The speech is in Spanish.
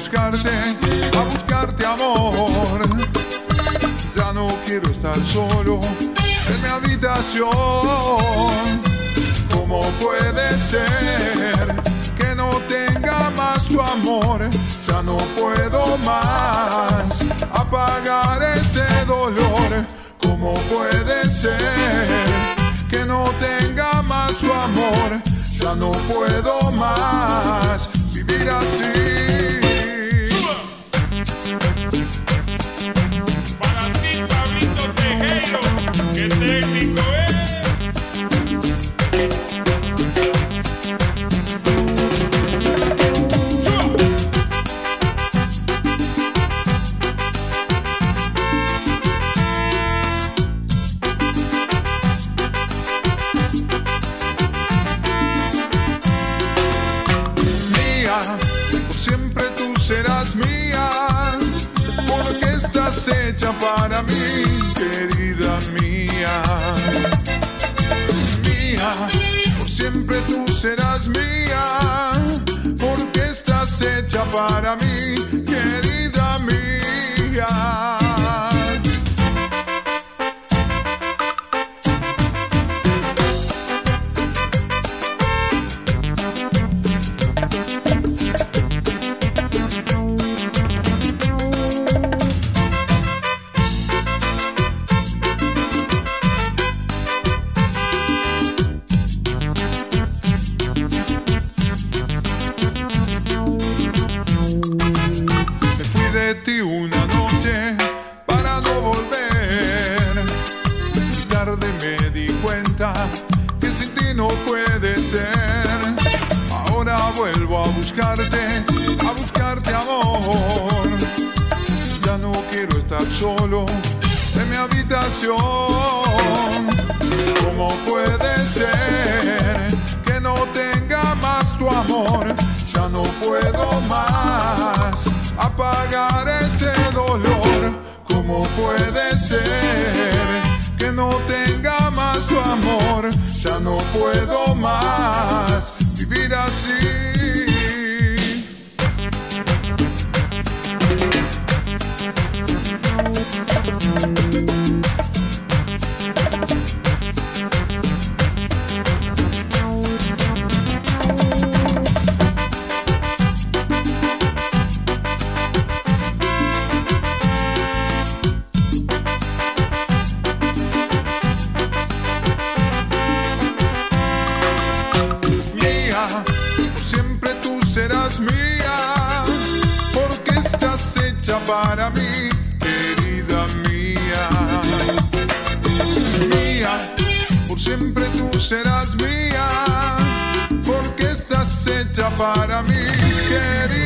buscarte amor. Ya no quiero estar solo en mi habitación. ¿Cómo puede ser que no tenga más tu amor? Ya no puedo más apagar este dolor. ¿Cómo puede ser que no tenga más tu amor? Ya no puedo más vivir así. Para ti, Pablito Tejero, qué técnico es. Siempre tú serás mía, porque estás hecha para mí, querida mía. Mía, por siempre tú serás mía, porque estás hecha para mí, querida mía. Una noche para no volver. Tarde me di cuenta que sin ti no puede ser. Ahora vuelvo a buscarte amor. Ya no quiero estar solo en mi habitación. ¿Cómo puede ser que no tenga más tu amor? Ya no puedo más apagar este dolor. ¿Cómo puede ser que no tenga más tu amor? Ya no puedo más vivir así. Siempre tú serás mía, porque estás hecha para mí, querida mía. Mía, por siempre tú serás mía, porque estás hecha para mí, querida.